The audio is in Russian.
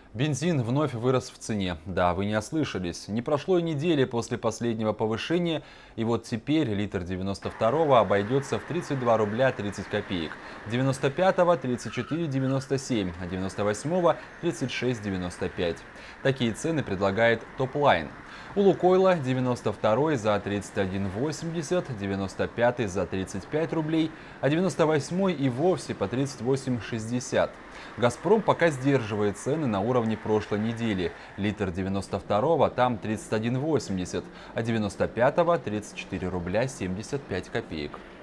Бензин вновь вырос в цене. Да, вы не ослышались. Не прошло и недели после последнего повышения, и вот теперь литр 92-го обойдется в 32 рубля 30 копеек, 95-го 34,97, а 98-го 36,95. Такие цены предлагает Топлайн. У Лукойла 92-й за 31,80, 95-й за 35 рублей, а 98-й и вовсе по 38,60. «Газпром» пока сдерживает цены на уровне прошлой недели. Литр 92-го там 31,80, а 95-го 34 рубля 75 копеек.